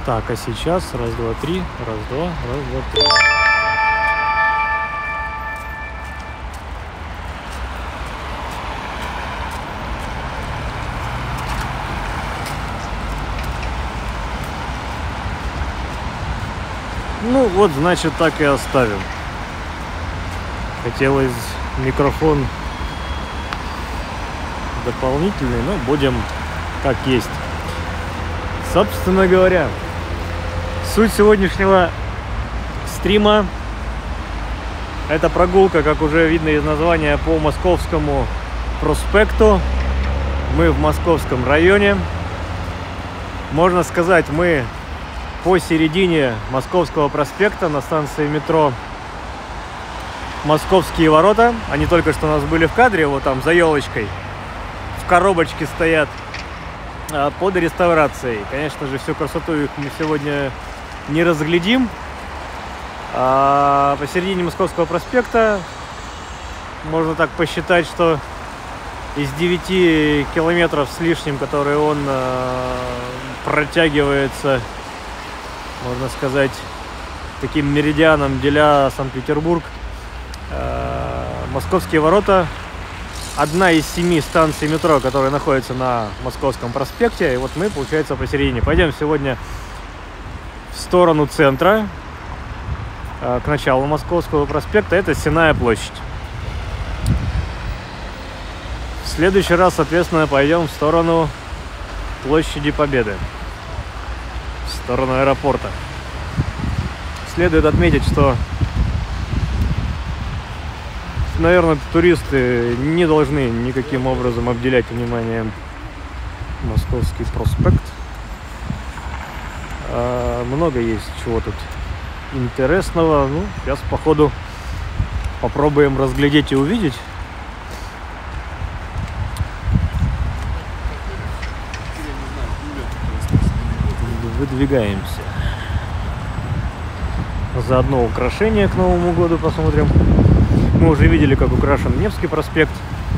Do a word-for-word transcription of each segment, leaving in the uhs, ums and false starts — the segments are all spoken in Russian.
Так, а сейчас раз, два, три, раз, два, раз, два, три. Ну вот, значит, так и оставим. Хотелось микрофон дополнительный, но будем как есть. Собственно говоря, суть сегодняшнего стрима — это прогулка, как уже видно из названия, по Московскому проспекту. Мы в Московском районе. Можно сказать, мы посередине Московского проспекта на станции метро Московские ворота. Они только что у нас были в кадре, вот там за елочкой. В коробочке стоят под реставрацией. Конечно же, всю красоту их мы сегодня не разглядим. А посередине Московского проспекта можно так посчитать, что из девяти километров с лишним, которые он протягивается, можно сказать, таким меридианом, деля Санкт-Петербург, Московские ворота — одна из семи станций метро, которая находится на Московском проспекте. И вот мы, получается, посередине. Пойдем сегодня в сторону центра, к началу Московского проспекта. Это Сенная площадь. В следующий раз, соответственно, пойдем в сторону Площади Победы, в сторону аэропорта. Следует отметить, что, наверное, туристы не должны никаким образом обделять вниманием Московский проспект. А, много есть чего тут интересного. Ну, сейчас, по ходу, попробуем разглядеть и увидеть. Выдвигаемся. Заодно украшения к Новому году посмотрим. Мы уже видели, как украшен Невский проспект.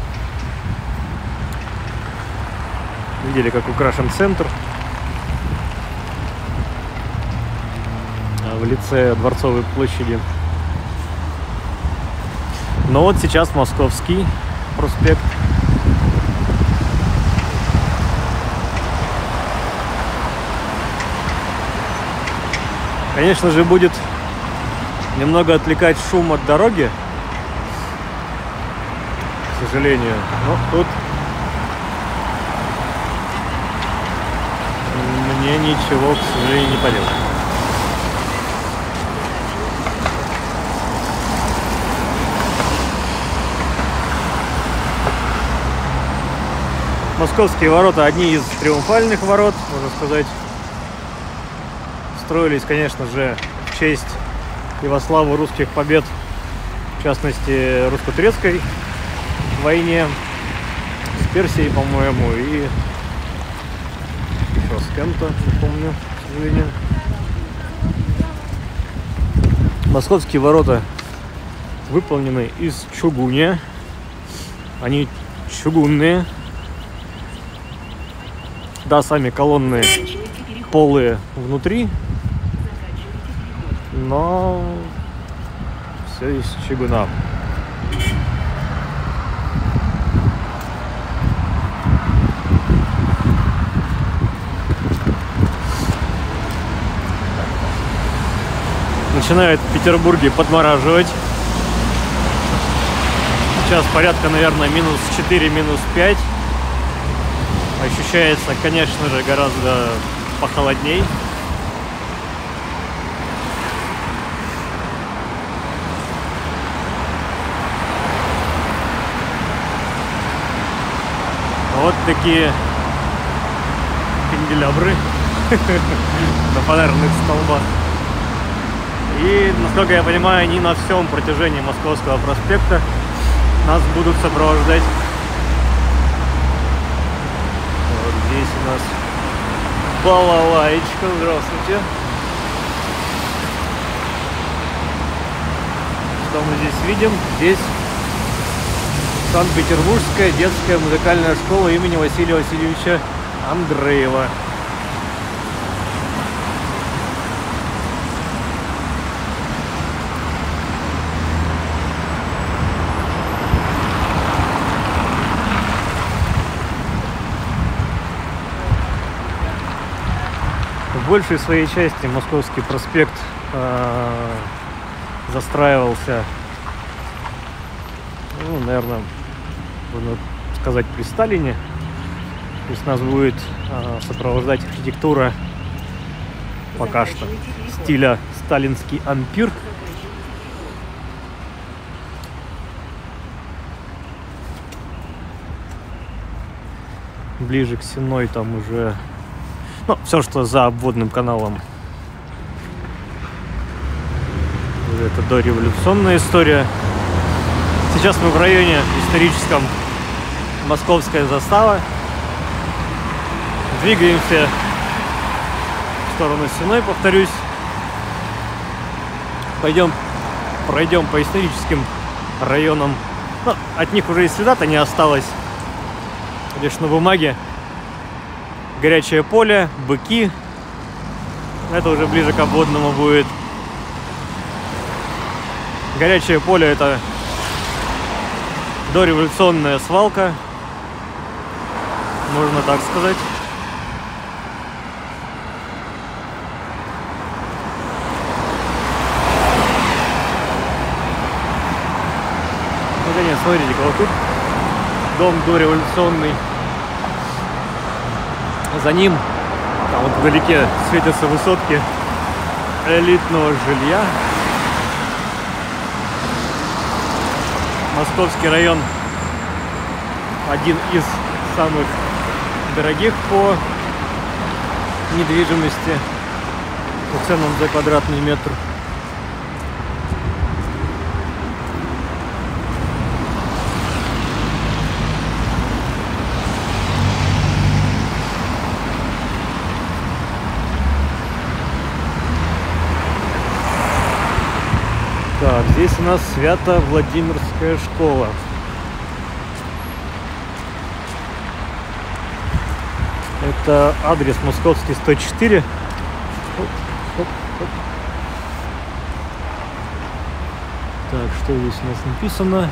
Видели, как украшен центр в лице Дворцовой площади. Но вот сейчас Московский проспект. Конечно же, будет немного отвлекать шум от дороги, к сожалению. Но тут мне ничего, к сожалению, не поделать. Московские ворота — одни из триумфальных ворот, можно сказать. Строились, конечно же, в честь и во славу русских побед, в частности, русско-турецкой войне с Персией, по-моему, и еще с кем-то, не помню, к сожалению. Московские ворота выполнены из чугуня. Они чугунные. Да, сами колонны полые внутри, но все из чугуна. Начинает в Петербурге подмораживать. Сейчас порядка, наверное, минус четыре, минус пять. Ощущается, конечно же, гораздо похолодней. Вот такие канделябры на фонарных столбах. И, насколько я понимаю, они на всем протяжении Московского проспекта нас будут сопровождать. Вот здесь у нас балалайчка. Здравствуйте. Что мы здесь видим? Здесь Санкт-Петербургская детская музыкальная школа имени Василия Васильевича Андреева. большей своей части Московский проспект э, застраивался, ну, наверное, можно сказать, при Сталине. То есть нас будет э, сопровождать архитектура пока что стиля сталинский ампир. Ближе к Сенной там уже, ну, все, что за обводным каналом. Это дореволюционная история. Сейчас мы в районе историческом Московская застава. Двигаемся в сторону Сенной, повторюсь. Пойдем, пройдем по историческим районам. Ну, от них уже и следа-то не осталось. Лишь на бумаге. Горячее поле, быки. Это уже ближе к обводному будет. Горячее поле — это дореволюционная свалка, можно так сказать. Наконец, смотрите-ка, вот тут дом дореволюционный. За ним, там вот вдалеке, светятся высотки элитного жилья. Московский район один из самых дорогих по недвижимости, по ценам за квадратный метр. Так, здесь у нас Свято-Владимирская школа. Это адрес Московский сто четыре. Оп, оп, оп. Так, что здесь у нас написано?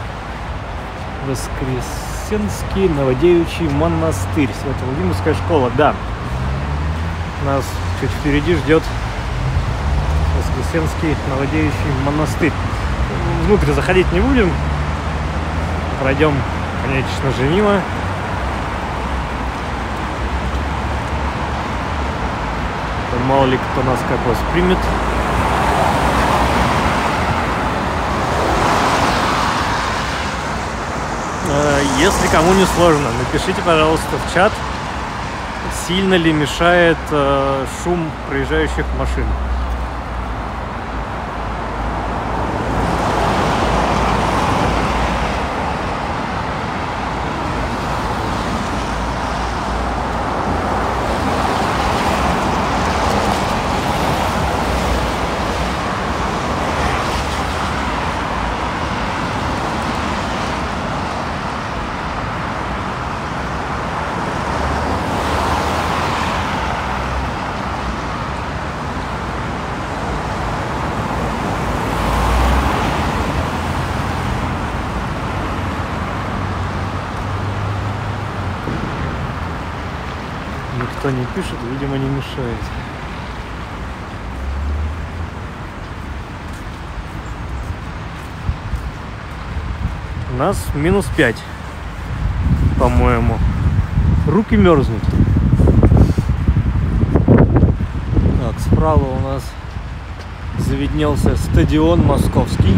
Воскресенский Новодевичий монастырь. Свято-Владимирская школа, да. Нас чуть впереди ждет Воскресенский Новодевичий монастырь. Внутрь заходить не будем. Пройдем, конечно же, мимо. Мало ли кто нас как воспримет. Если кому не сложно, напишите, пожалуйста, в чат, сильно ли мешает шум проезжающих машин. Никто не пишет, видимо, не мешает. У нас минус пять, по-моему. Руки мерзнут. Так, справа у нас завиднелся стадион Московский.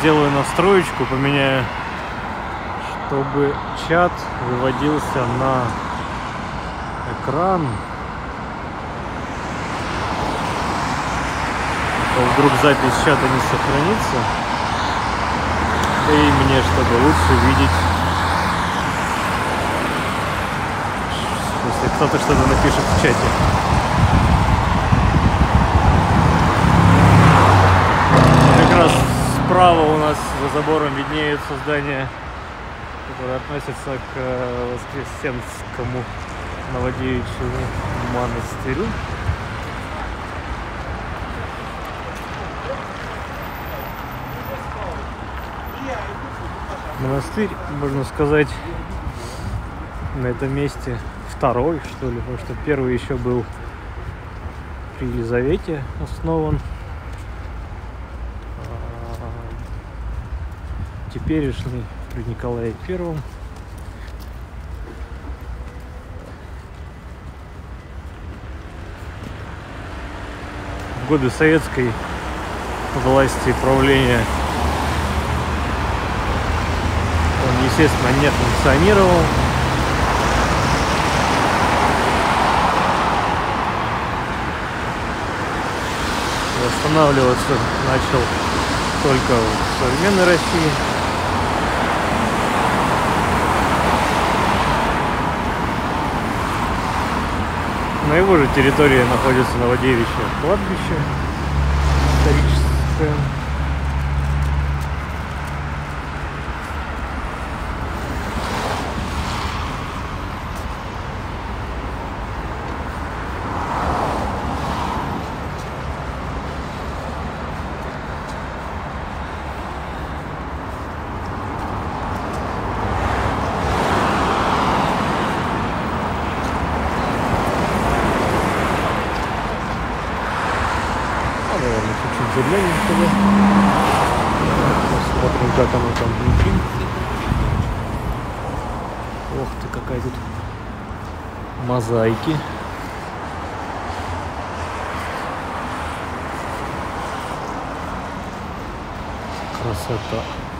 сделаю настроечку, поменяю, чтобы чат выводился на экран. А вдруг запись чата не сохранится. И мне, чтобы лучше видеть, если кто-то что-то напишет в чате. Как раз справа у нас за забором виднеются здания, которые относятся к Воскресенскому Новодевичьему монастырю. Монастырь, можно сказать, на этом месте второй, что ли, потому что первый еще был при Елизавете основан. Теперешний при Николае Первом. В годы советской власти и правления он, естественно, не функционировал. Восстанавливаться начал только в современной России. На его же территории находится Новодевичье кладбище историческое. Посмотрим, как оно там внутри. Ох ты, какая тут мозаики. Красота.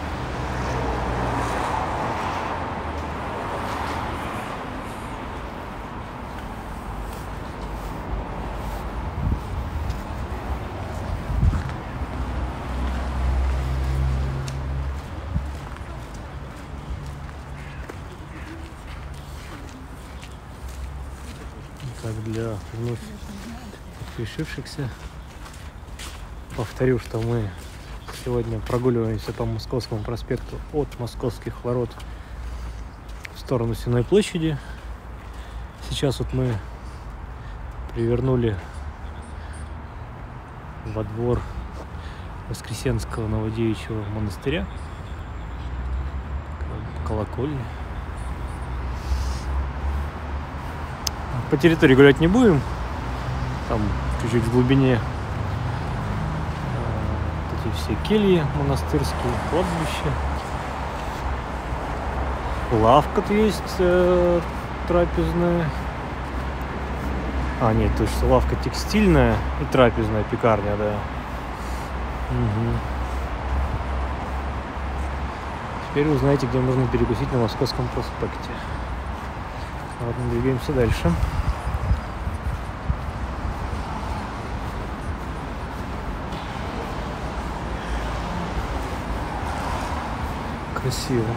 Так, для вновь подписавшихся повторю, что мы сегодня прогуливаемся по Московскому проспекту от Московских ворот в сторону Сенной площади. Сейчас вот мы привернули во двор Воскресенского Новодевичьего монастыря, колокольни. По территории гулять не будем, там чуть-чуть в глубине э, эти все кельи монастырские, кладбища. Лавка-то есть э, трапезная. А, нет, то есть лавка текстильная и трапезная пекарня, да. Угу. Теперь вы знаете, где можно перекусить на Московском проспекте. Ладно, двигаемся дальше. Красиво.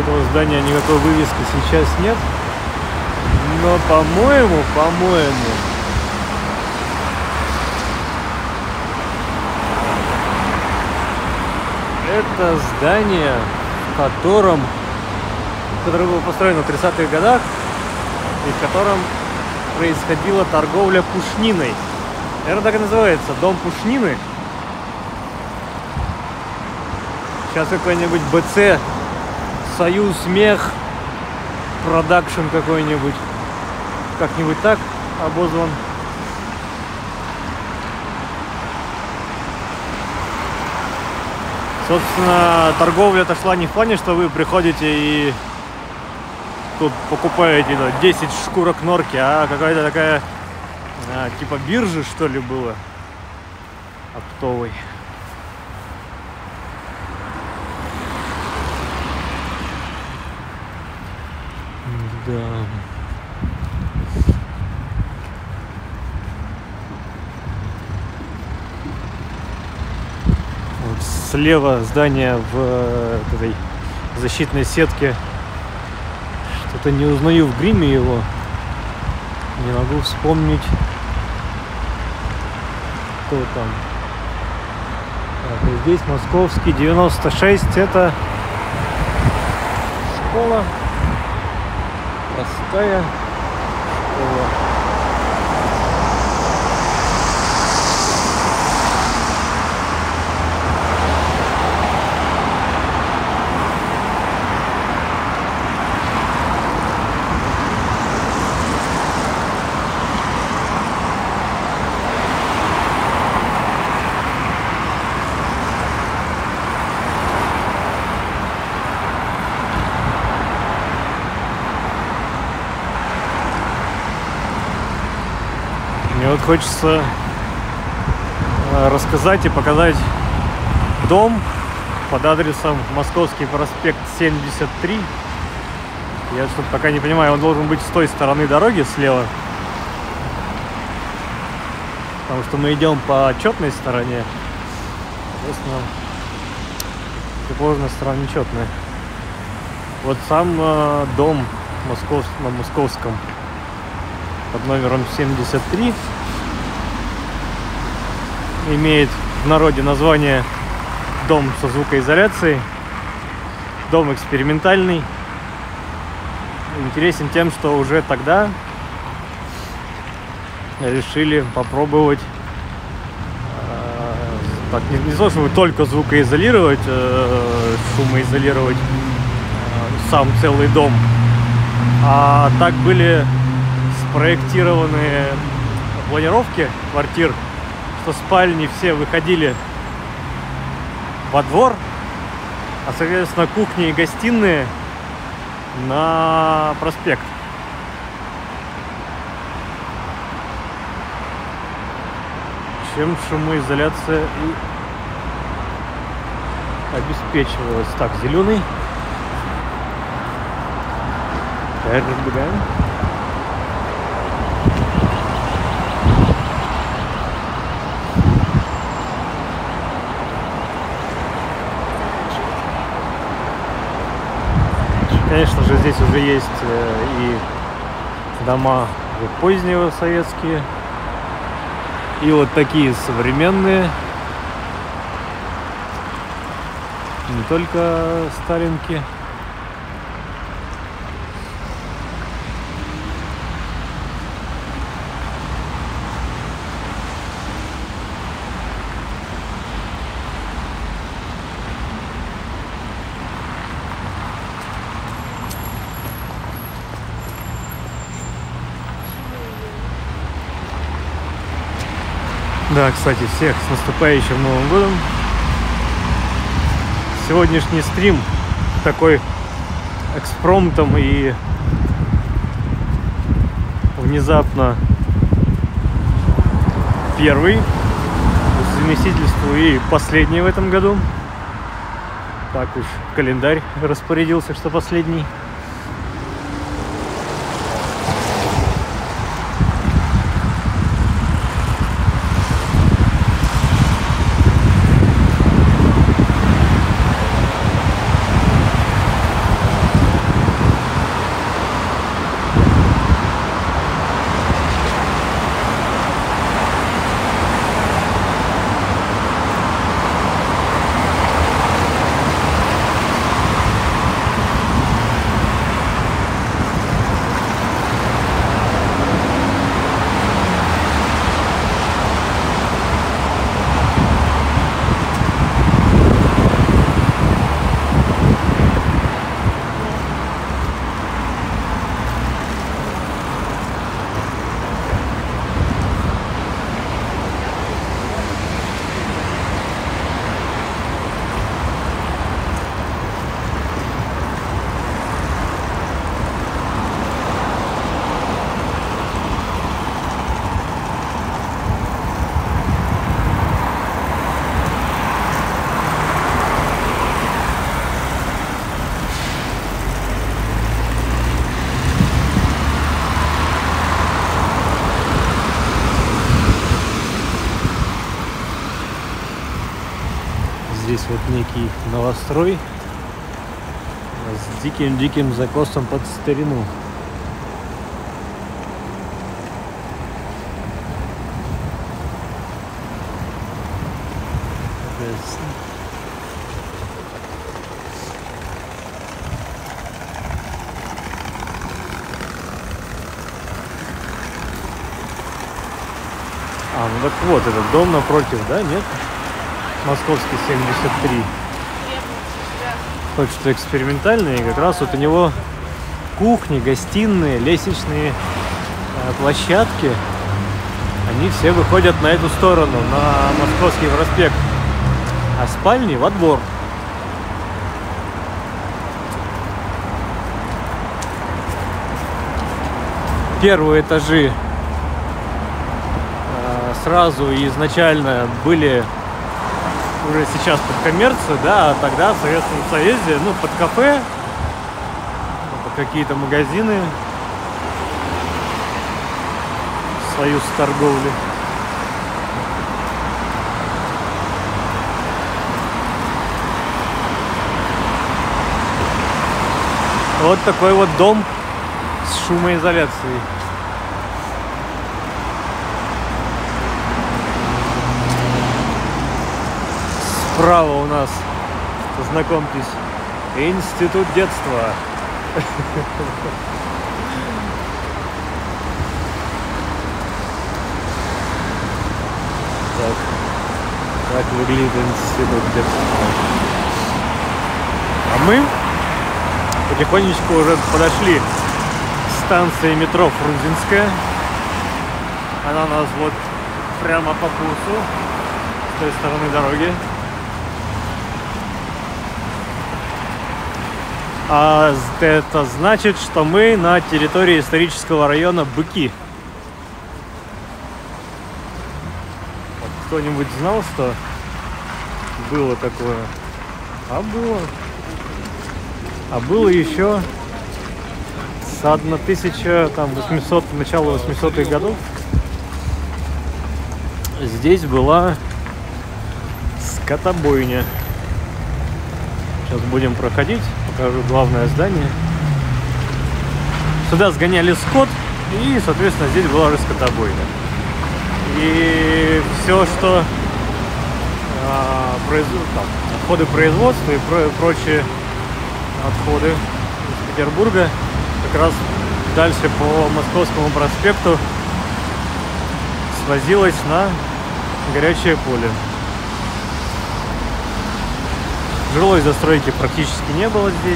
этого здания никакой вывески сейчас нет. Но, по-моему, по-моему, это здание, в котором, которое было построено в тридцатых годах и в котором происходила торговля пушниной. Это так и называется, дом пушнины. Сейчас какой-нибудь БЦ, Союз Мех, продакшн какой-нибудь, как-нибудь так обозван. Собственно, торговля-то шла не в плане, что вы приходите и тут покупаете да, десять шкурок норки, а какая-то такая а, типа биржи, что ли, было оптовой. Да. Вот слева здание в этой защитной сетке. Что-то не узнаю в гриме его. Не могу вспомнить, кто там. Так, и здесь московский девяносто шесть. Это школа. Простая школа. Мне вот хочется рассказать и показать дом под адресом Московский проспект семьдесят три. Я что-то пока не понимаю, он должен быть с той стороны дороги слева. Потому что мы идем по четной стороне. Соответственно, противоположная сторона нечетная. Вот сам э, дом Москов, на Московском под номером семьдесят три имеет в народе название дом со звукоизоляцией, дом экспериментальный. Интересен тем, что уже тогда решили попробовать э, так, не, не то, чтобы только звукоизолировать, э, шумоизолировать э, сам целый дом, а так были спроектированы планировки квартир, что спальни все выходили во двор, а, соответственно, кухни и гостиные на проспект. Чем шумоизоляция и обеспечивалась. Так, зеленый. Разбегаем. Конечно же, здесь уже есть и дома позднего советские, и вот такие современные, не только сталинки. Да, кстати, всех с наступающим Новым годом. Сегодняшний стрим такой экспромтом и внезапно первый по совместительству и последний в этом году. Так уж календарь распорядился, что последний. здесь вот некий новострой с диким-диким закосом под старину. А, ну так вот, этот дом напротив, да, нет? Московский семьдесят три. Тот, что экспериментальный, и как раз вот у него кухни, гостиные, лестничные э, площадки, они все выходят на эту сторону, на Московский проспект, а спальни во двор. Первые этажи э, сразу и изначально были уже сейчас под коммерцию, да, а тогда в Советском Союзе, ну, под кафе, под какие-то магазины, союз торговли. Вот такой вот дом с шумоизоляцией. Справа у нас, знакомьтесь, институт детства. Так, так выглядит институт детства. А мы потихонечку уже подошли к станции метро Фрунзенская. Она у нас вот прямо по курсу с той стороны дороги. А это значит, что мы на территории исторического района Быки. Вот кто-нибудь знал, что было такое? А было. А было еще с тысяча восьмисотых, начала восьмисотых годов. Здесь была скотобойня. Сейчас будем проходить, покажу главное здание. Сюда сгоняли скот, и, соответственно, здесь была уже скотобойня. И все, что а, произ... там, отходы производства и про... прочие отходы из Петербурга, как раз дальше по Московскому проспекту свозилось на горячее поле. Жилой застройки практически не было здесь.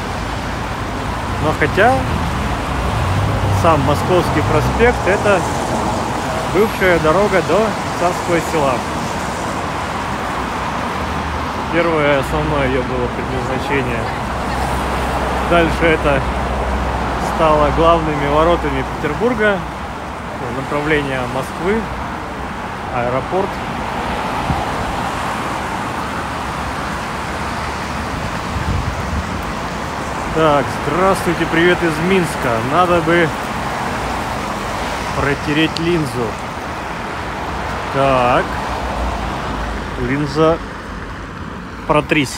Но хотя сам Московский проспект — это бывшая дорога до Царского Села. Первое основное ее было предназначение. Дальше это стало главными воротами Петербурга, направление Москвы, аэропорт. Так, здравствуйте, привет из Минска. Надо бы протереть линзу. Так, линза, протрись.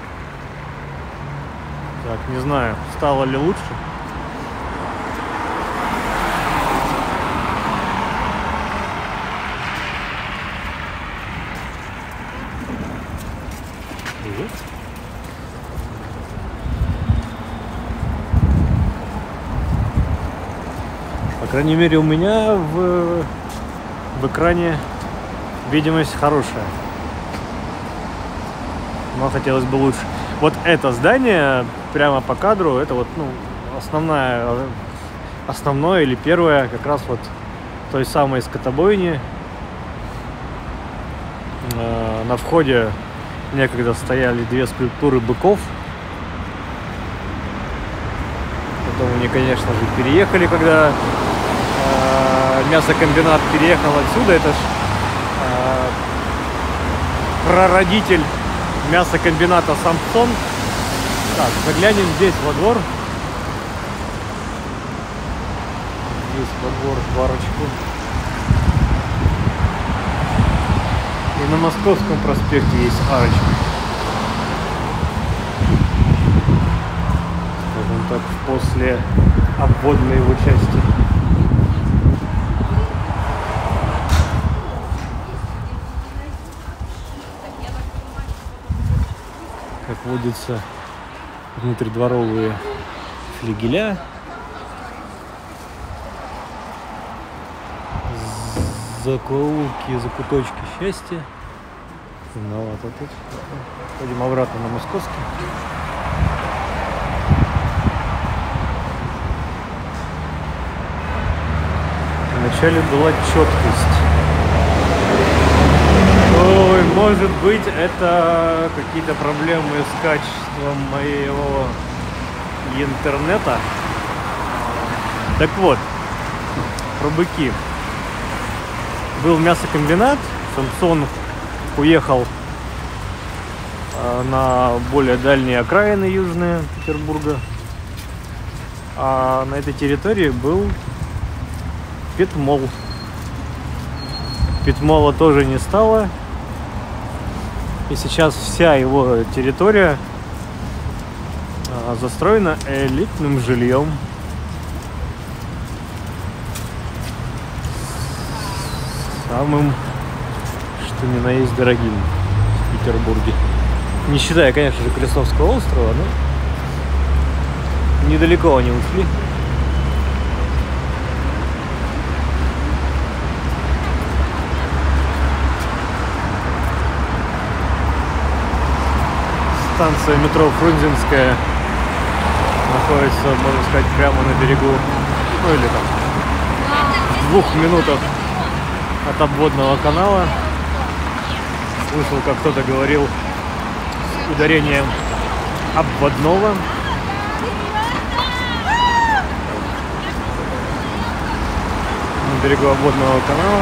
Так, не знаю, стало ли лучше. Привет. По крайней мере, у меня в, в экране видимость хорошая. Но хотелось бы лучше. Вот это здание прямо по кадру, это вот, ну, основная, основное или первое как раз вот той самой скотобойни. Э, на входе некогда стояли две скульптуры быков. Потом они, конечно же, переехали, когда э, мясокомбинат переехал отсюда. Это ж э, прародитель мясокомбината Самсон. Так, заглянем здесь во двор. Здесь во двор парочку. И на Московском проспекте есть арочка. так после обводной его части. Как водится, внутридворовые флигеля. Закоулки, закуточки счастья. Темновато тут. Пойдем обратно на Московский. Вначале была четкость. Ой, может быть, это какие-то проблемы с качеством моего интернета. Так вот, про быки. Был мясокомбинат, Самсон уехал на более дальние окраины южные Петербурга. А на этой территории был Петмол. Петмола тоже не стало. И сейчас вся его территория застроена элитным жильем. Самым, что ни на есть, дорогим в Петербурге. Не считая, конечно же, Крестовского острова, но недалеко они ушли. Станция метро Фрунзенская находится, можно сказать, прямо на берегу, ну или там в двух минутах от обводного канала. Слышал, как кто-то говорил с ударением обводного. На берегу обводного канала.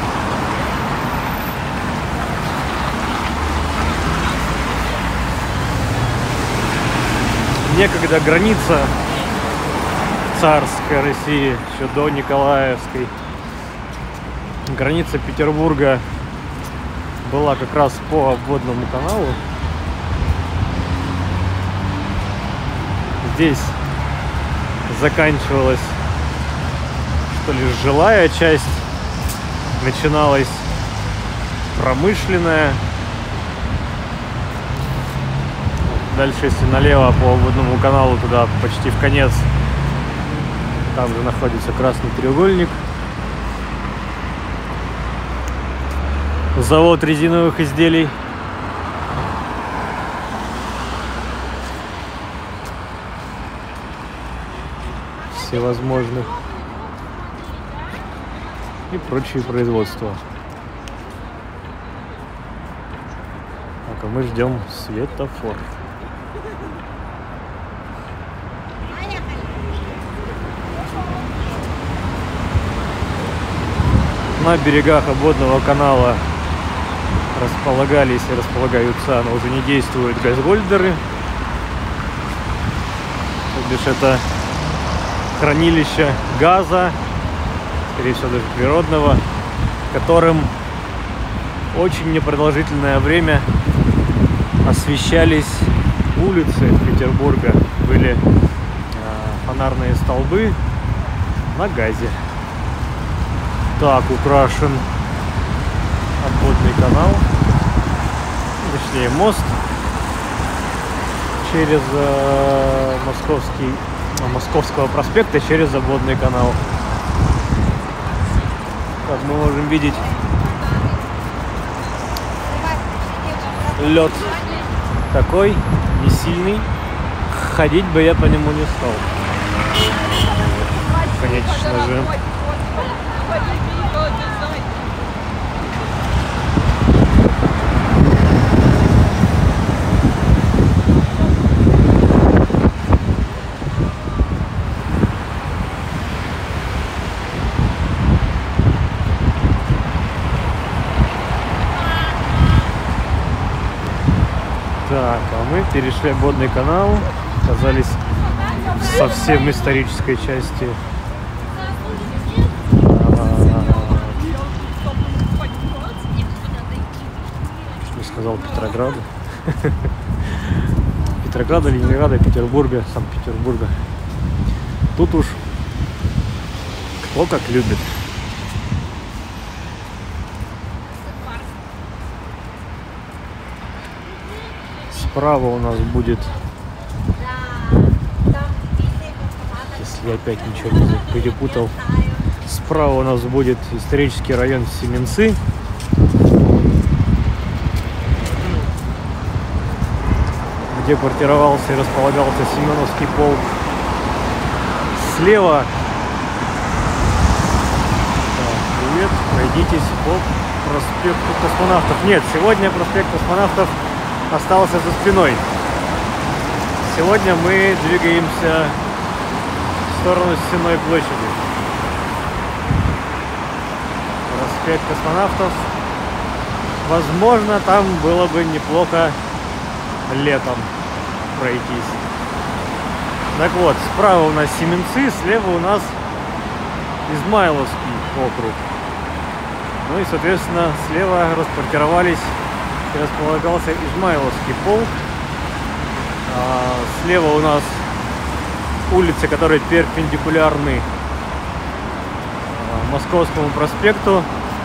Некогда граница царской России, еще до Николаевской, граница Петербурга была как раз по обводному каналу. Здесь заканчивалась, что ли, жилая часть, начиналась промышленная. Дальше, если налево по обводному каналу, туда почти в конец, там же находится красный треугольник. Завод резиновых изделий. Всевозможных. И прочие производства. Так, а мы ждем светофор. На берегах обводного канала располагались и располагаются, но уже не действуют, газгольдеры. То бишь это хранилище газа, скорее всего даже природного, которым очень непродолжительное время освещались улицы Петербурга. Были э, фонарные столбы на газе. Так украшен обводный канал, точнее мост через э, Московский, Московского проспекта через обводный канал. Как мы можем видеть, лед такой, не сильный, ходить бы я по нему не стал. Конечно же. Так, а мы перешли обводный канал, оказались в совсем исторической части сказал Петрограда. Петрограда, Ленинграда, Петербурга, Санкт-Петербурга. Тут уж кто как любит. Справа у нас будет, если я опять ничего не перепутал, справа у нас будет исторический район Семенцы. Где квартировался и располагался Семеновский полк. Слева, так, привет, пройдитесь по проспекту Космонавтов. Нет, сегодня проспект Космонавтов остался за спиной. Сегодня мы двигаемся в сторону Стенной площади. Проспект Космонавтов. Возможно, там было бы неплохо летом пройтись. Так вот, справа у нас Семенцы, слева у нас Измайловский округ. Ну и, соответственно, слева расквартировались и располагался Измайловский полк. А слева у нас улицы, которые перпендикулярны Московскому проспекту.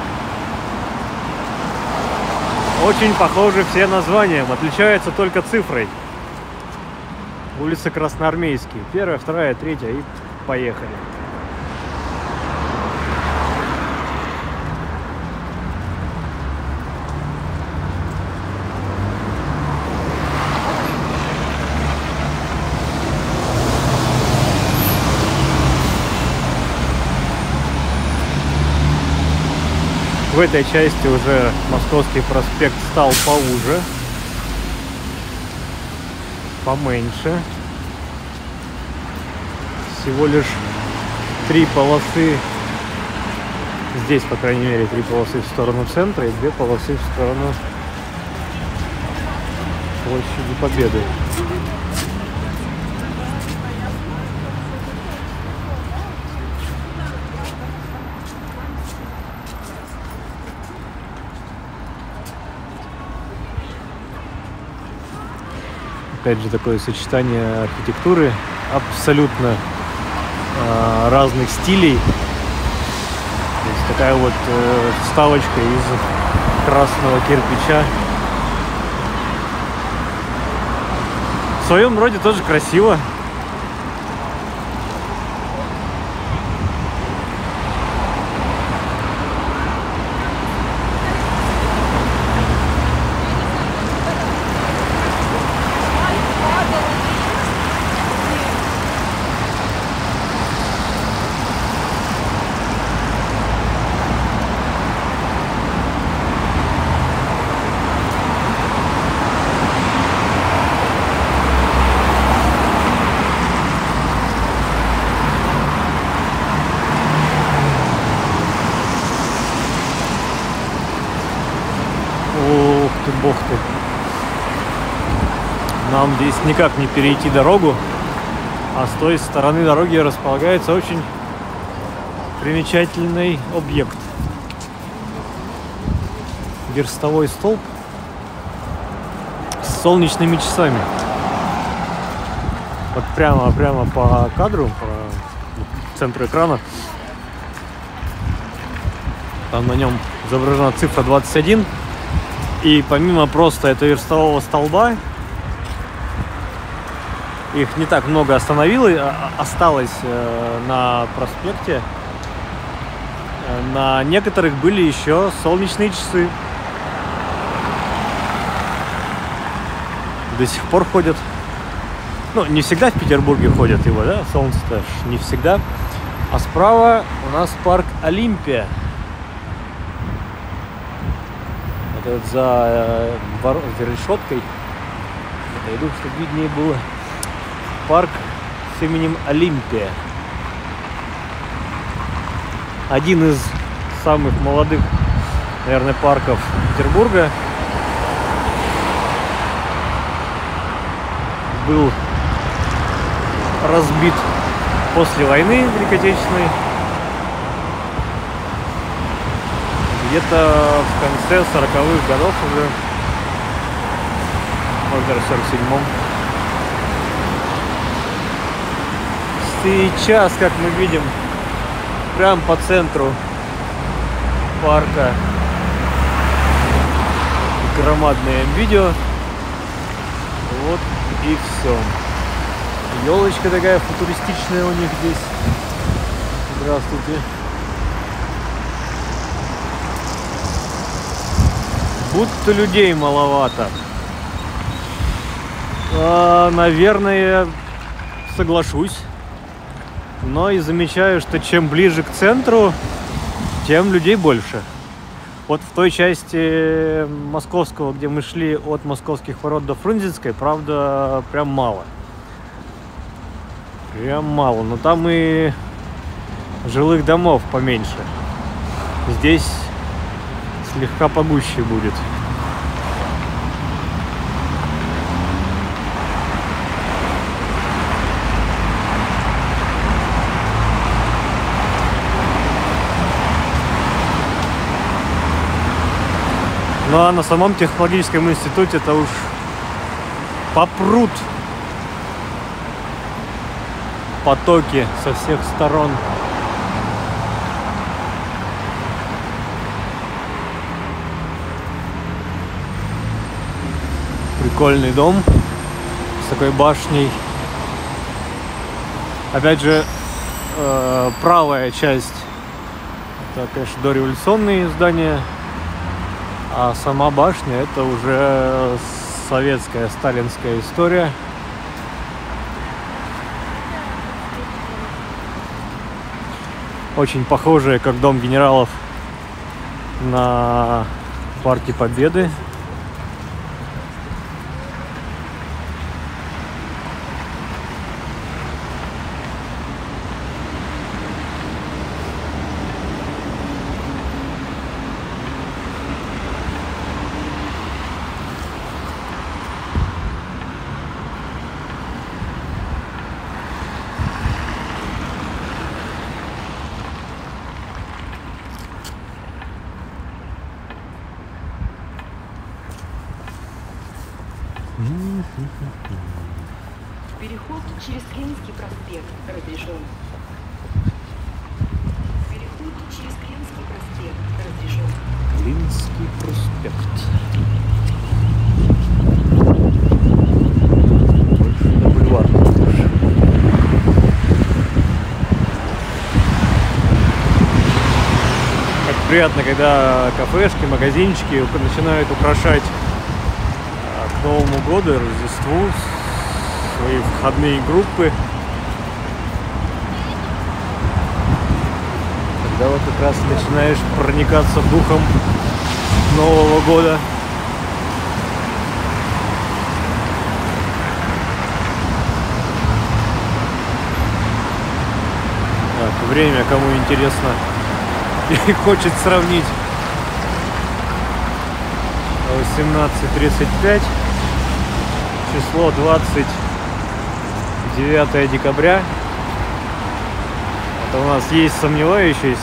Очень похожи все названием, отличаются только цифрой. Улица Красноармейский. Первая, вторая, третья и поехали. В этой части уже Московский проспект стал поуже, поменьше. Всего лишь три полосы, здесь, по крайней мере, три полосы в сторону центра и две полосы в сторону Площади Победы. Опять же, такое сочетание архитектуры абсолютно э, разных стилей. То есть такая вот э, вставочка из красного кирпича. В своем роде тоже красиво. Бог ты. Нам здесь никак не перейти дорогу, а с той стороны дороги располагается очень примечательный объект. Верстовой столб с солнечными часами. Вот прямо, прямо по кадру, по центру экрана. Там на нем изображена цифра двадцать один. И помимо просто этого верстового столба, их не так много остановилось, осталось на проспекте. На некоторых были еще солнечные часы. До сих пор ходят. Ну, не всегда в Петербурге ходят его, да, солнце-то не всегда. А справа у нас парк Олимпия. Вот за, э, вор... за решеткой. Отойду, чтобы виднее было. Парк с именем Олимпия. Один из самых молодых, наверное, парков Петербурга. Был разбит после войны Великой Отечественной. Где-то в конце сороковых годов уже, может, даже в сорок седьмом. Сейчас, как мы видим, прям по центру парка громадное видео. Вот и все. Елочка такая футуристичная у них здесь. Здравствуйте. Будто людей маловато. А, наверное, соглашусь. Но и замечаю, что чем ближе к центру, тем людей больше. Вот в той части Московского, где мы шли от Московских ворот до Фрунзенской, правда, прям мало. Прям мало. Но там и жилых домов поменьше. Здесь слегка погуще будет. Ну а на самом технологическом институте это уж попрут потоки со всех сторон. Прикольный дом с такой башней. Опять же, э, правая часть это, конечно, дореволюционные здания. А сама башня — это уже советская, сталинская история. Очень похожая, как Дом генералов, на Парке Победы. Переход через Клинский проспект разрешен. Переход через Клинский проспект разрешен. Клинский проспект. Больше на бульвар. Как приятно, когда кафешки, магазинчики начинают украшать к Новому году, Рождеству свои входные группы. Когда вот как раз начинаешь проникаться духом Нового года. Так, время, кому интересно и хочет сравнить. восемнадцать тридцать пять, число двадцать девятое декабря. Это у нас есть сомневающиеся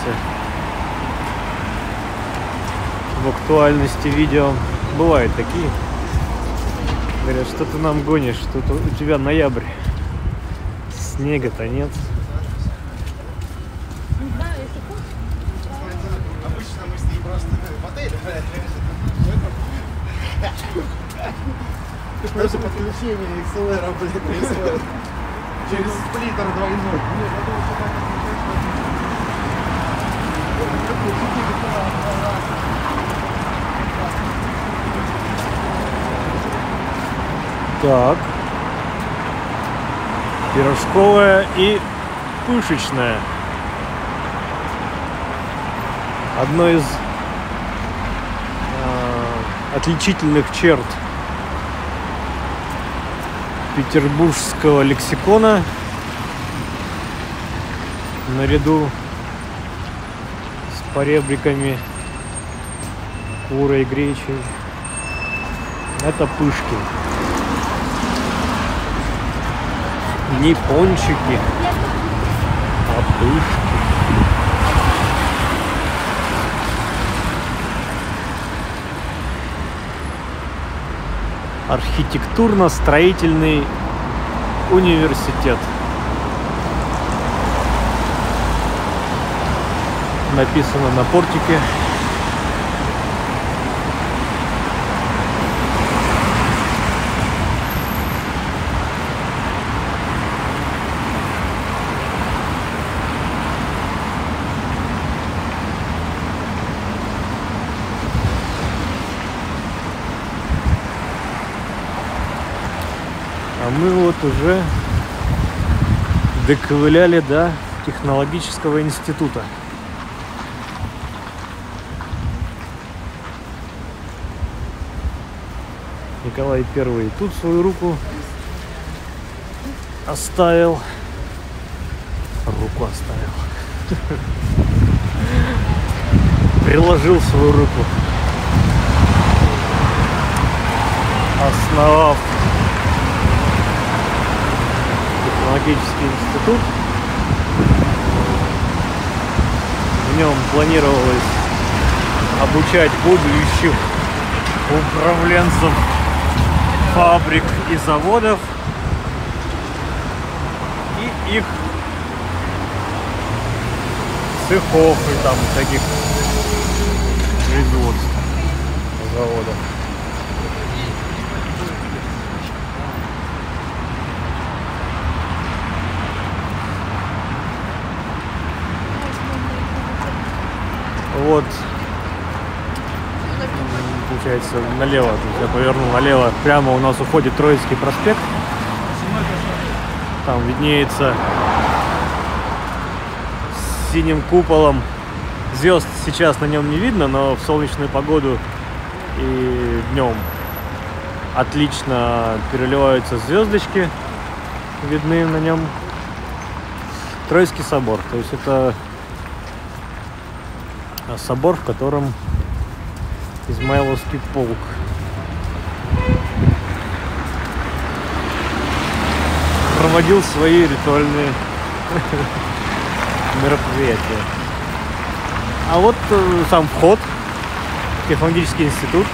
в актуальности видео. Бывают такие. Говорят, что ты нам гонишь, тут у тебя ноябрь, снега-то нет. Обычно мы с ней просто в отеле. Просто подключение икс эл эр, блин, происходит. Через сплиттер двойной. Так. Пирожковая и пышечная. Одно из э, отличительных черт петербургского лексикона, наряду с поребриками, курой, гречей, это пышки. Не пончики, а пышки. Архитектурно-строительный университет. написано на портике. А мы вот уже доковыляли до технологического института. Николай Первый тут свою руку оставил. Руку оставил. Приложил свою руку, основав технологический институт. В нем планировалось обучать будущих управленцев фабрик и заводов и их цехов и там таких производств, заводов. Вот, получается, налево, я повернул налево, прямо у нас уходит Троицкий проспект. Там виднеется с синим куполом. Звезд сейчас на нем не видно, но в солнечную погоду и днем отлично переливаются звездочки, видны на нем. Троицкий собор, то есть это собор, в котором Измайловский полк проводил свои ритуальные мероприятия. А вот э, сам вход в технологический институт.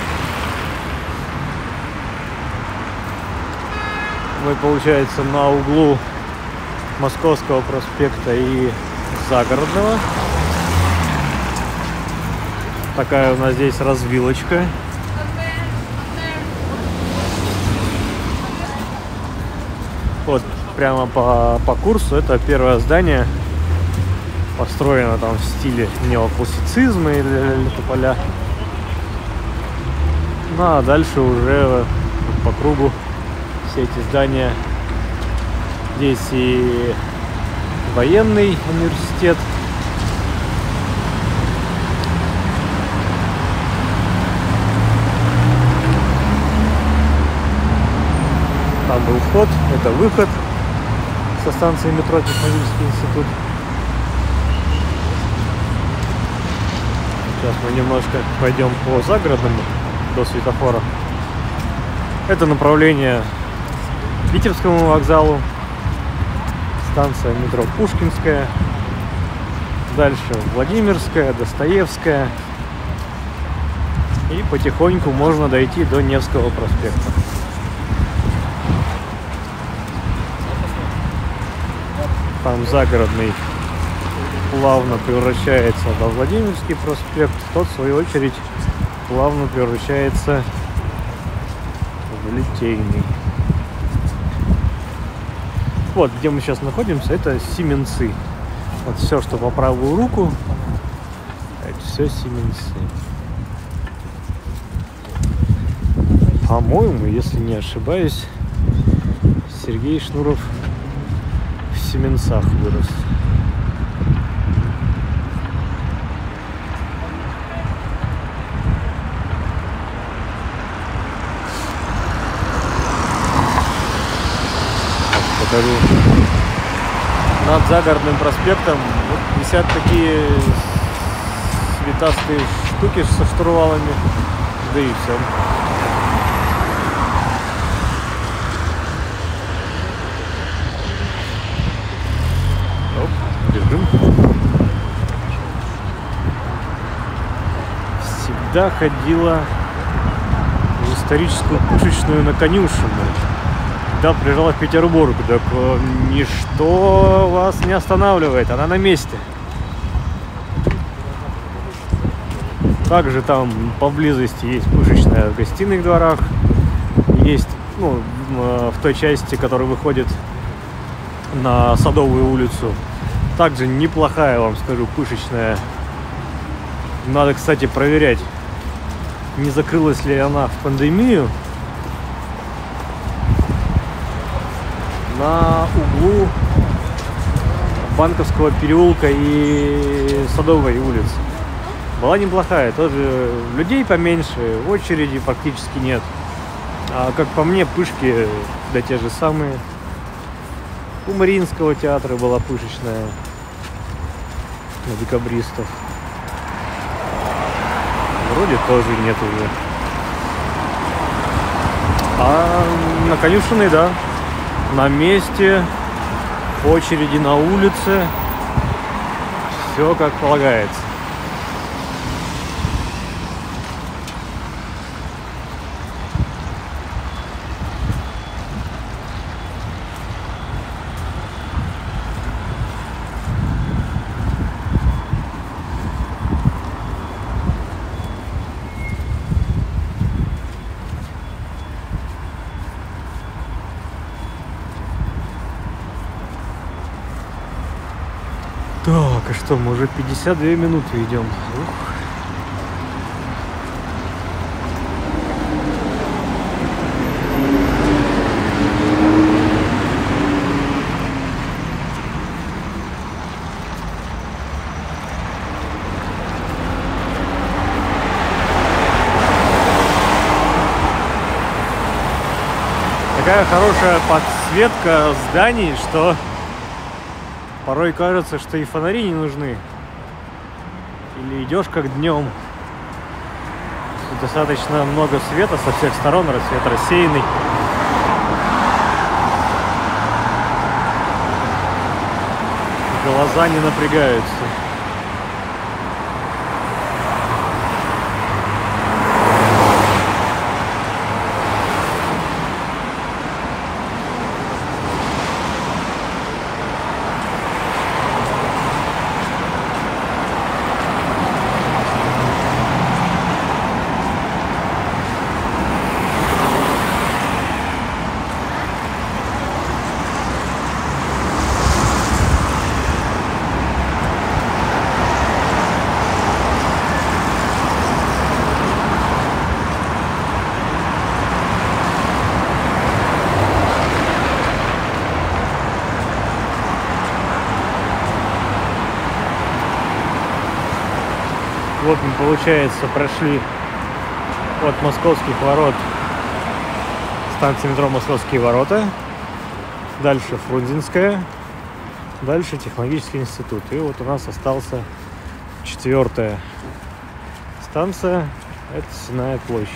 Мы, получается, на углу Московского проспекта и Загородного. Такая у нас здесь развилочка. Вот прямо по, по курсу это первое здание. Построено там в стиле неоклассицизма или тополя. Ну а дальше уже по кругу все эти здания. Здесь и военный университет. Там был вход, это выход со станции метро Технологический институт. Сейчас мы немножко пойдем по Загородному до светофора. Это направление к Витебскому вокзалу, станция метро Пушкинская, дальше Владимирская, Достоевская, и потихоньку можно дойти до Невского проспекта. Там Загородный плавно превращается во Владимирский проспект, тот в свою очередь плавно превращается в Литейный. Вот где мы сейчас находимся, это Сименцы. Вот все, что по правую руку, это все Сименцы. По-моему, если не ошибаюсь, Сергей Шнуров в Сименцах вырос. Покажу. Над Загородным проспектом вот висят такие цветастые штуки со штурвалами, да и все. Оп, бежим. Всегда ходила в историческую пушечную на Конюшенную. Да, приезжала в Петербург, так ничто вас не останавливает, она на месте. Также там поблизости есть пышечная в гостиных дворах. Есть, ну, в той части, которая выходит на Садовую улицу. Также неплохая, вам скажу, пышечная. Надо, кстати, проверять, не закрылась ли она в пандемию. На углу Банковского переулка и Садовой улицы. Была неплохая, тоже людей поменьше, очереди практически нет. А как по мне, пышки, да те же самые. У Мариинского театра была пышечная на декабристов. Вроде тоже нет уже. А на Конюшенной, да, на месте, очереди на улице, все как полагается. Так, а что, мы уже пятьдесят две минуты идем. Ух. Такая хорошая подсветка зданий, что порой кажется, что и фонари не нужны. Или идешь как днем. Достаточно много света со всех сторон, рассвет рассеянный. Глаза не напрягаются. Вот мы, получается, прошли от Московских ворот, станция метро Московские ворота, дальше Фрунзенская, дальше Технологический институт. И вот у нас остался четвертая станция, это Сенная площадь.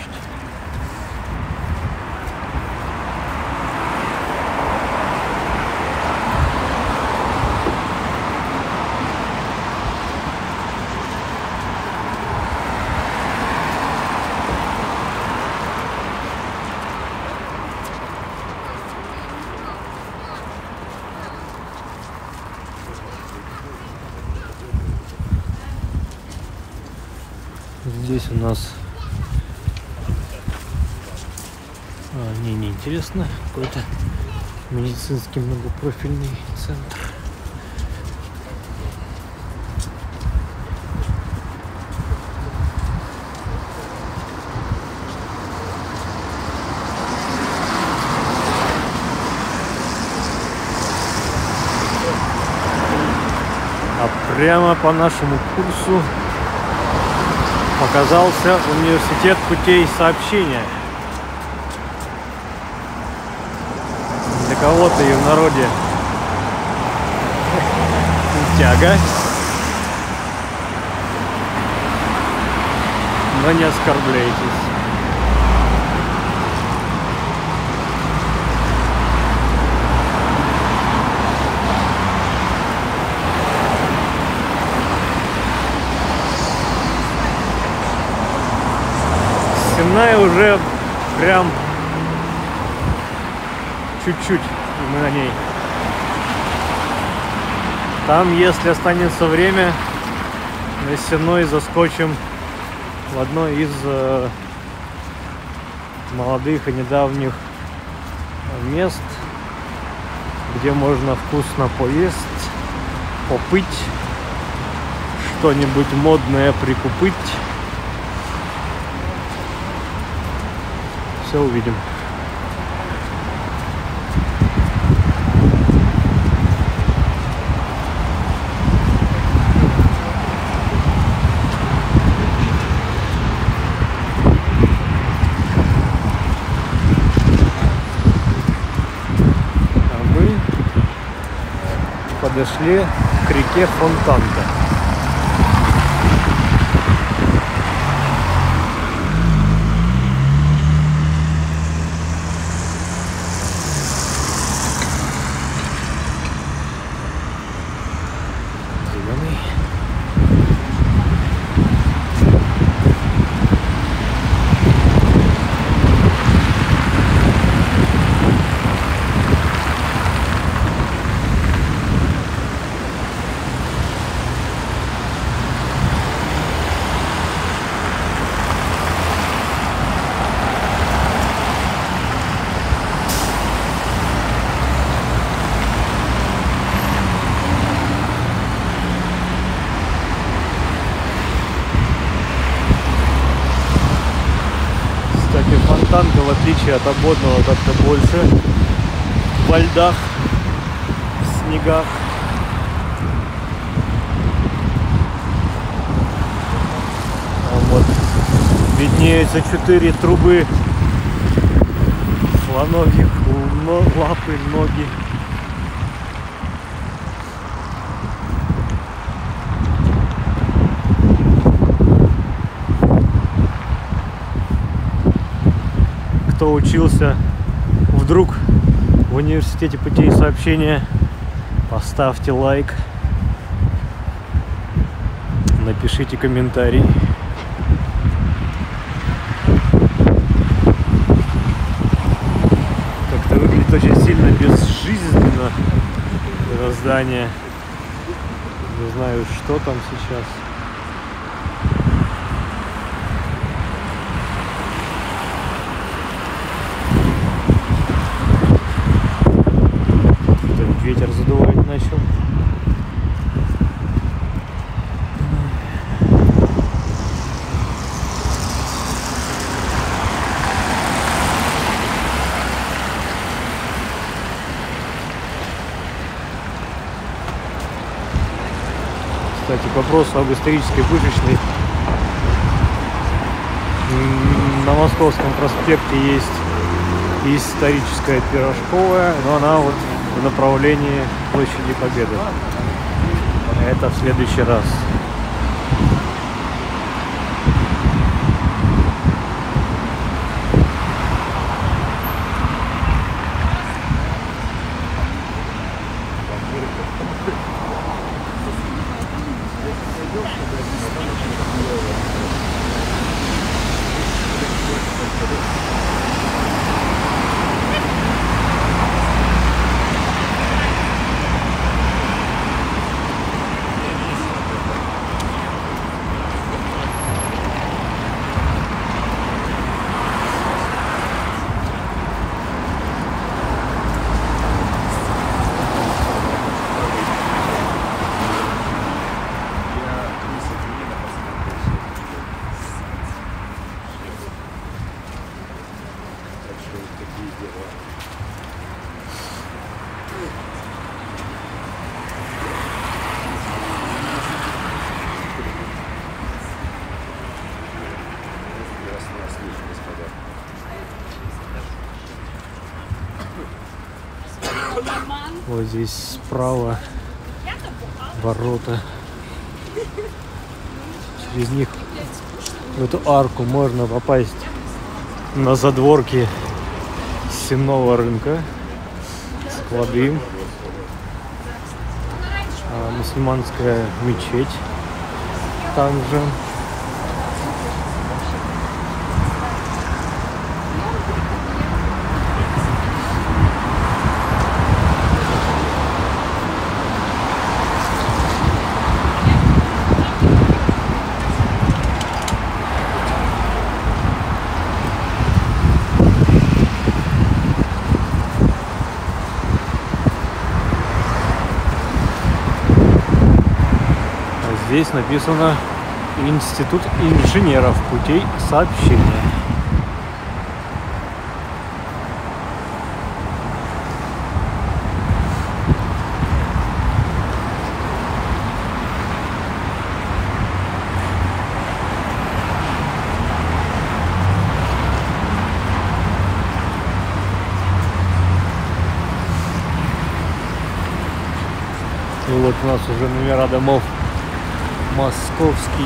Здесь у нас, а, не, не интересно, какой-то медицинский многопрофильный центр. А прямо по нашему курсу показался университет путей сообщения. Для кого-то и в народе тяга. Но не оскорбляйтесь. Сенная уже прям чуть-чуть, и мы на ней. Там, если останется время, на Сенной заскочим в одно из э, молодых и недавних мест, где можно вкусно поесть, попыть, что-нибудь модное прикупить. Все увидим. Подошли к реке Фонтанка. Зеленый. Кстати, Фонтанка, в отличие от Ободного, как-то больше во льдах, в снегах. А вот виднеются четыре трубы слоновьих лапы, ноги. Кто учился вдруг в университете путей сообщения, поставьте лайк, напишите комментарий. Как-то выглядит очень сильно безжизненно это здание. Не знаю, что там сейчас. Ветер задувать начал. Кстати, к вопросу об исторической пышечной. На Московском проспекте есть историческая пирожковая, но она вот в направлении Площади Победы. Это в следующий раз. Вот здесь справа ворота. Через них в эту арку можно попасть на задворки Сенного рынка, склады, а, мусульманская мечеть там же. здесь написано Институт инженеров путей сообщения. И вот у нас уже номера домов. Московский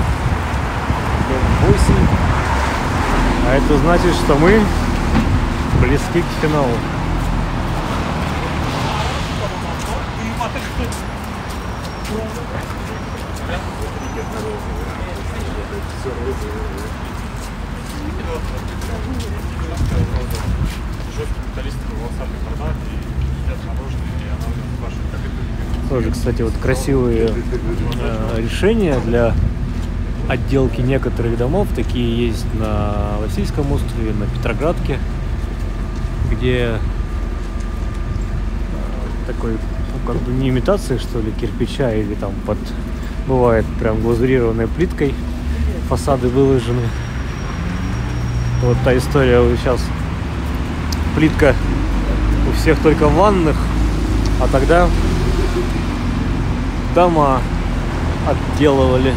дом восемь. А это значит, что мы близки к финалу. Тоже, кстати, вот красивые э, решения для отделки некоторых домов. Такие есть на Васильском острове, на Петроградке, где э, такой, ну, как бы не имитации, что ли, кирпича или там под, бывает прям глазурированной плиткой фасады выложены. Вот та история, вот сейчас плитка у всех только в ванных, а тогда дома отделывали.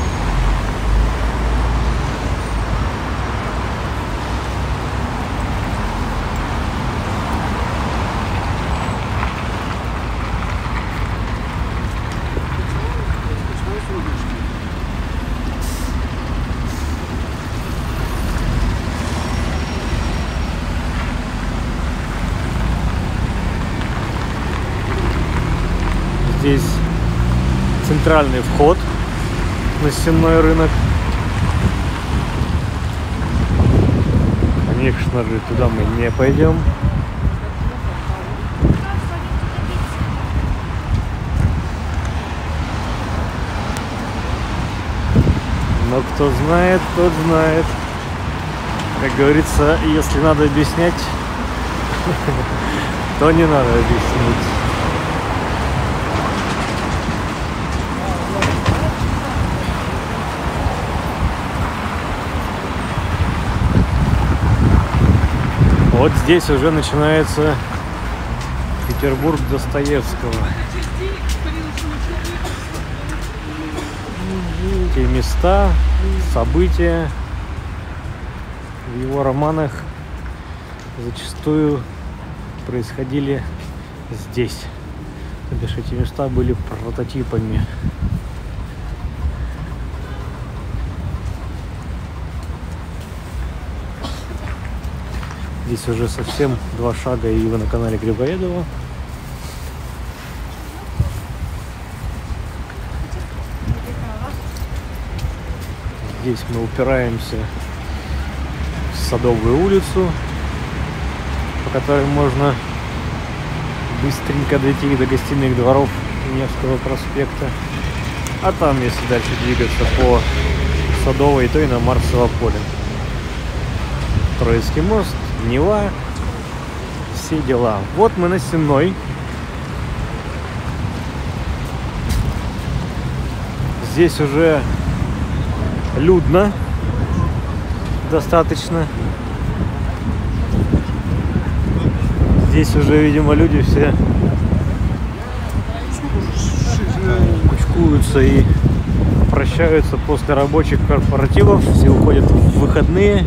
Здесь центральный вход на Сенной рынок. Конечно же, туда мы не пойдем. Но кто знает, тот знает. Как говорится, если надо объяснять, то не надо объяснить. Вот здесь уже начинается Петербург Достоевского. Те места, события в его романах зачастую происходили здесь. То бишь эти места были прототипами. Здесь уже совсем два шага, и вы на канале Грибоедова. Здесь мы упираемся в Садовую улицу, по которой можно быстренько дойти до гостиных дворов Невского проспекта. А там, если дальше двигаться по Садовой, то и на Марсово поле. Троицкий мост, Нева, все дела. Вот мы на Сенной. Здесь уже людно достаточно. Здесь уже, видимо, люди все кучкуются и прощаются после рабочих корпоративов. Все уходят в выходные.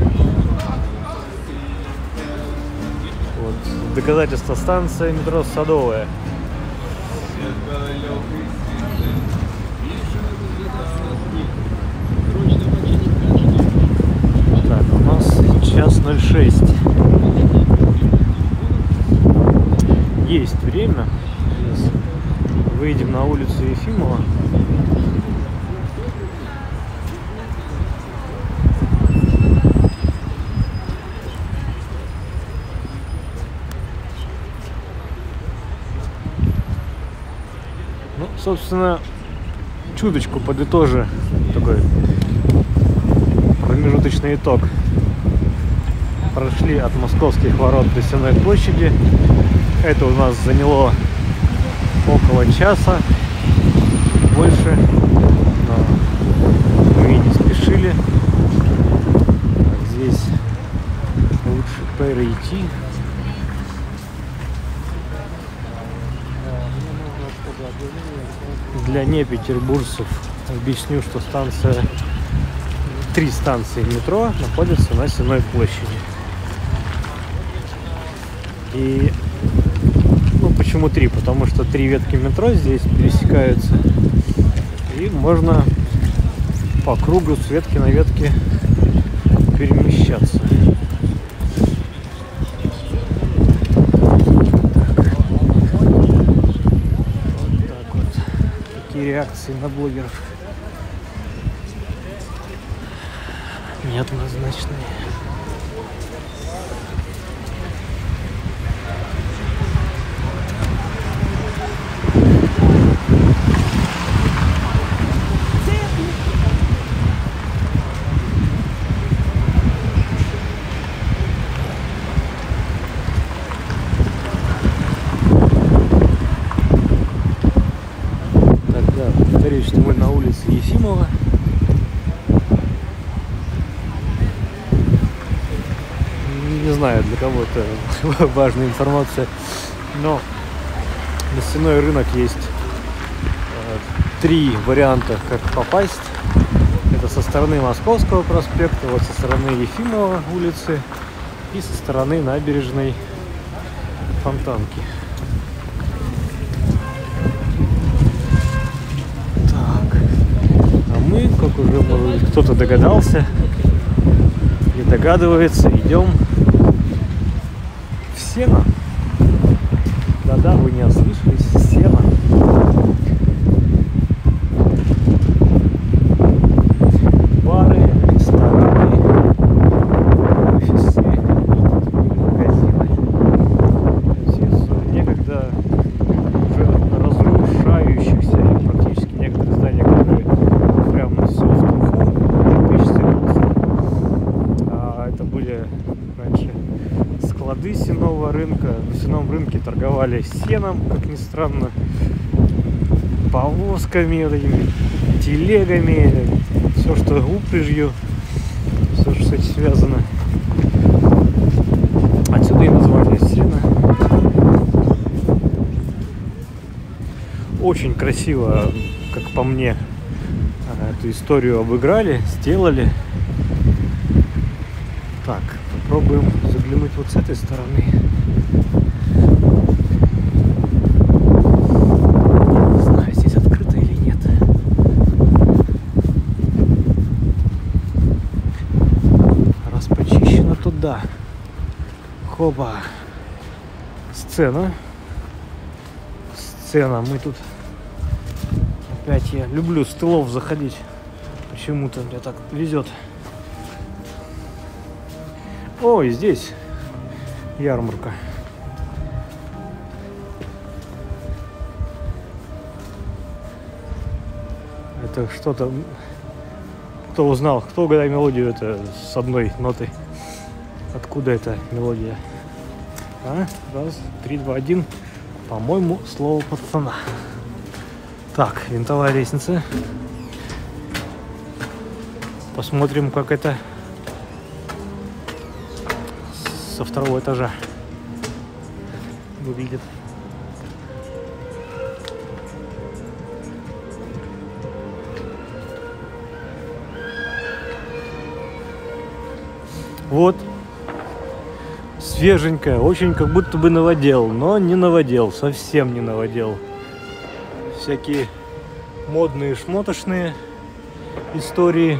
Доказательство: станция метро Садовая. Так, у нас час ноль шесть. Есть время. Сейчас выйдем на улицу Ефимова. Собственно, чуточку подытожи такой промежуточный итог. Прошли от Московских ворот до Сенной площади. Это у нас заняло около часа. больше, но мы не спешили. Так, здесь лучше перейти. Для непетербуржцев объясню, что станция, три станции метро находятся на Сенной площади. И ну, почему три? Потому что три ветки метро здесь пересекаются, и можно по кругу с ветки на ветке перемещаться. Реакции на блогеров неоднозначные. Повторюсь, что мы на улице Ефимова. Не знаю, для кого это важная информация, но на Сенной рынок есть э, три варианта, как попасть. Это со стороны Московского проспекта, вот со стороны Ефимова улицы и со стороны набережной Фонтанки. Мы, как уже может, кто-то догадался и догадывается, идем в Сено. Да-да, вы не ослышались, Сено. Бары, рестораны, офисы, магазины. Из некогда уже разрушающихся и практически некоторые здания, которые прямо все в труху. А это были раньше склады сенного рынка. На сенном рынке торговали сеном, как ни странно, повозками, вот этими телегами, все, что упряжью, все, что с этим связано. Отсюда и название Сено. Очень красиво, как по мне, эту историю обыграли, сделали. Так, попробуем заглянуть вот с этой стороны. Не знаю, здесь открыто или нет. Раз почищено, то да. Хоба. Сцена. Сцена. Мы тут опять, я люблю с тылов заходить. Почему-то мне так везет. Ой, здесь ярмарка. Это что-то... Кто узнал? Кто угадал мелодию это с одной нотой? Откуда эта мелодия? А? Раз, три, два, один. По-моему, слово пацана. Так, винтовая лестница. Посмотрим, как это со второго этажа выглядит. Вот. Свеженькая, очень как будто бы новодел, но не новодел, совсем не новодел. Всякие модные, шмотошные истории.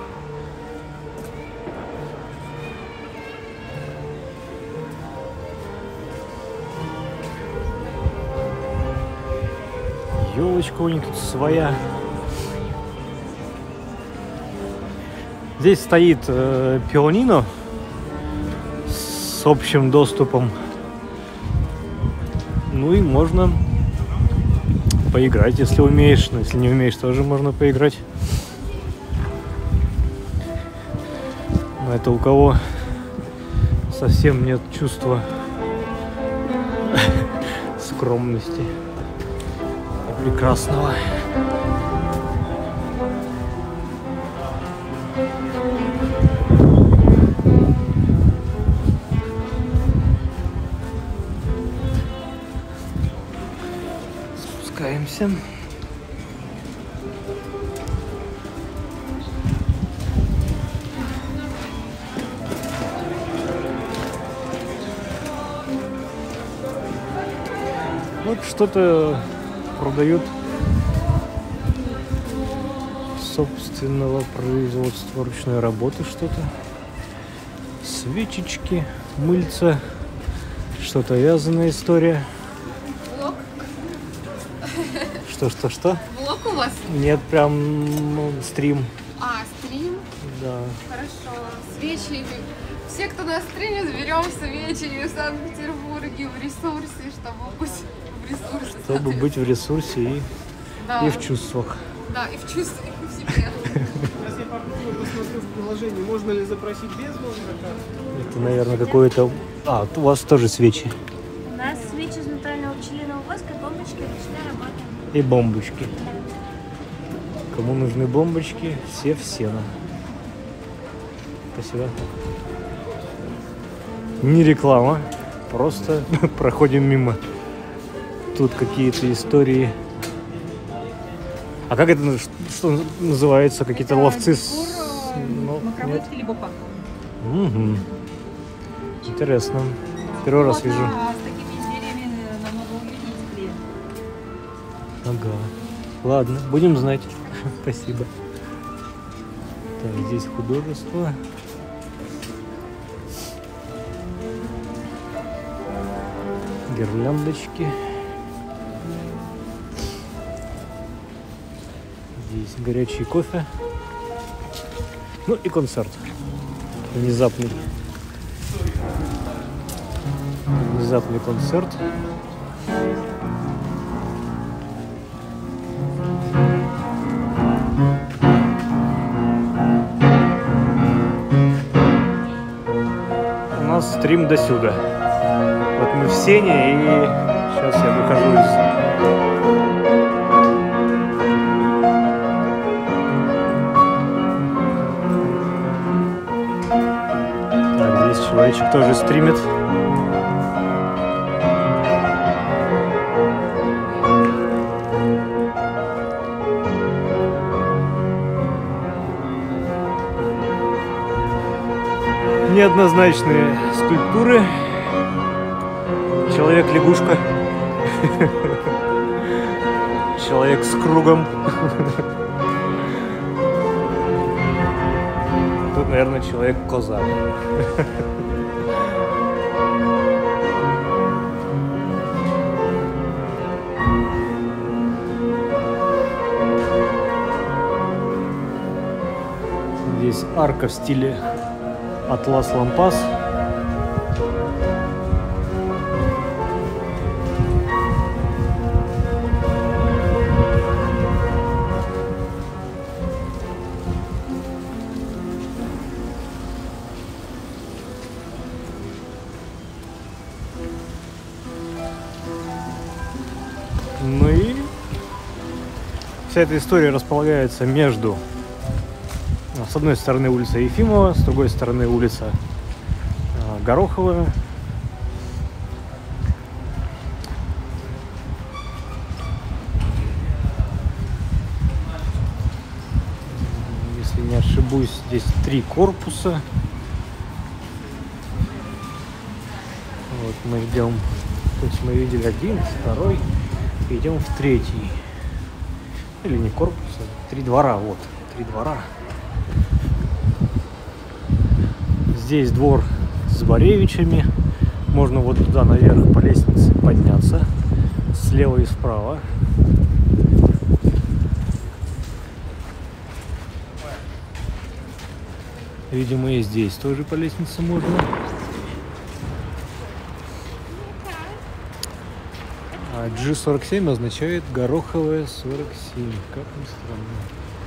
Елочка у них тут своя. Здесь стоит э, пианино с общим доступом. Ну и можно поиграть, если умеешь. Но если не умеешь, тоже можно поиграть. Но это у кого совсем нет чувства скромности и прекрасного. поднимаемся. Вот что-то продают собственного производства, ручной работы что-то. Свечечки, мыльца, что-то вязаная история. Влог? Что, что, что? Влог у вас? Нет, прям ну, стрим. А, стрим? Да. Хорошо. Свечи. Все, кто на стриме, берем свечи в Санкт-Петербурге в ресурсе, чтобы быть в ресурсе. Чтобы быть в ресурсе и, Да. и в чувствах. Да, и в чувствах, и в себе. Сейчас я попробую, посмотрю в приложении, можно ли запросить без номера карты. Это, наверное, какое-то... А, у вас тоже свечи. У нас свечи из натурального пчелиного воска, бомбочки, ручная работа. И бомбочки. Кому нужны бомбочки, все в сено. Спасибо. Не реклама, просто проходим мимо. Тут какие-то истории. А как это, что называется, какие-то ловцы с... Ну, нет. либо пак. Угу. Интересно. Первый раз вижу. А с такими изделиями намного уютнее и теплее. Ага. Ладно, будем знать. Спасибо. Так, здесь художество. Гирляндочки. Здесь горячий кофе. Ну и концерт. Внезапный. Внезапный концерт. У нас стрим досюда. Вот мы в сене, и сейчас я выхожу из... Так, здесь человечек тоже стримит. Неоднозначные скульптуры. Человек-лягушка. Человек с кругом. Тут, наверное, человек-коза. Здесь арка в стиле Атлас Лампас. Ну и вся эта история располагается между, с одной стороны, улица Ефимова, с другой стороны, улица Горохова. Если не ошибусь, здесь три корпуса. Вот мы идем, то есть мы видели один, второй, идем в третий. Или не корпус, а три двора, вот, три двора. Здесь двор с Боревичами. Можно вот туда наверх по лестнице подняться. Слева и справа. Видимо, и здесь тоже по лестнице можно. А джи сорок семь означает Гороховая сорок семь. Как ни странно.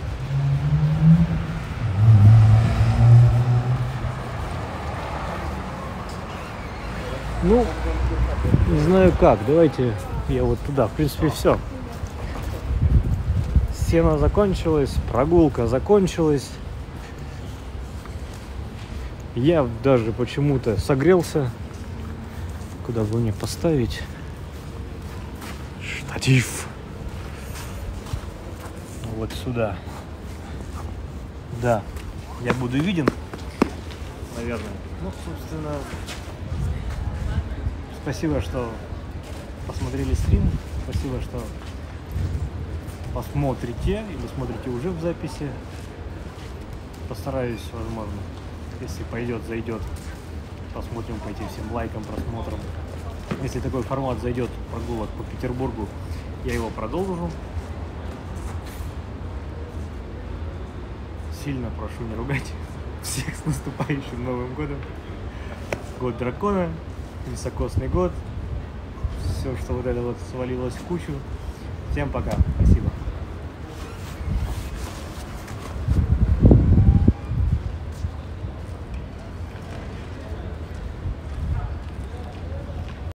Ну, не знаю как. Давайте я вот туда. В принципе, все. Сцена закончилась, прогулка закончилась. Я даже почему-то согрелся. Куда бы мне поставить штатив? вот сюда. Да, я буду виден, наверное. Ну, собственно, спасибо, что посмотрели стрим. Спасибо, что посмотрите или смотрите уже в записи. Постараюсь, возможно, если пойдет, зайдет, посмотрим по этим всем лайкам, просмотрам. Если такой формат зайдет, прогулок по Петербургу, я его продолжу. Сильно прошу не ругать всех с наступающим Новым годом. Год дракона, високосный год. Все, что вот это вот свалилось в кучу. Всем пока.